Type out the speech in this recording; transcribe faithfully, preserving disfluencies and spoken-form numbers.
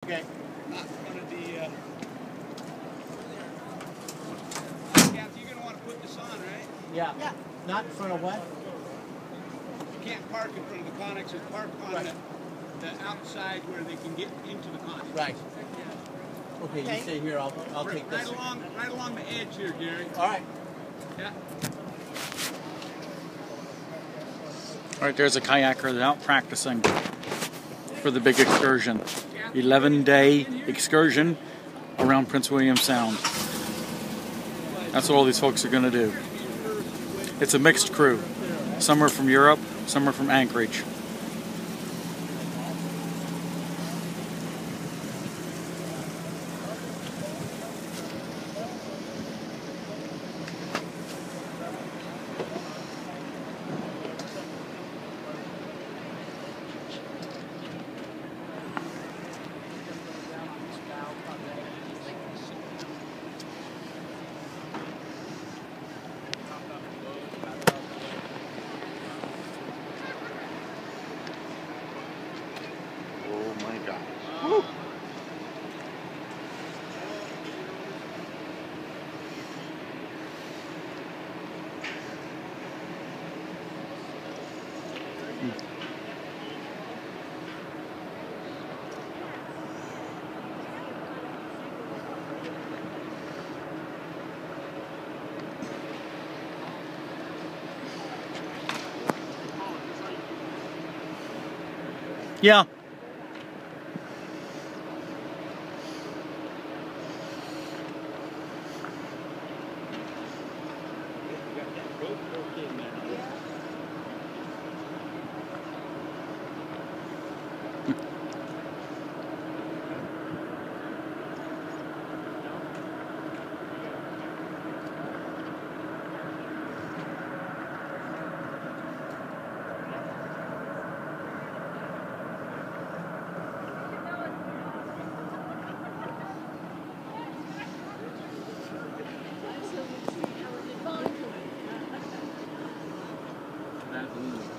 Okay. Not in front of the. Uh... Cap, you're gonna want to put this on, right? Yeah. Yeah. Not in front of what? You can't park in front of the connexes. Park on right. the, the outside where they can get into the connex. Right. Okay, okay, you stay here. I'll I'll right, take right this. along, right along the edge here, Gary. All right. Yeah. All right, there's a kayaker that's out practicing for the big excursion. eleven day excursion around Prince William Sound. That's what all these folks are going to do. It's a mixed crew. Some are from Europe, some are from Anchorage. Woo. Yeah. That's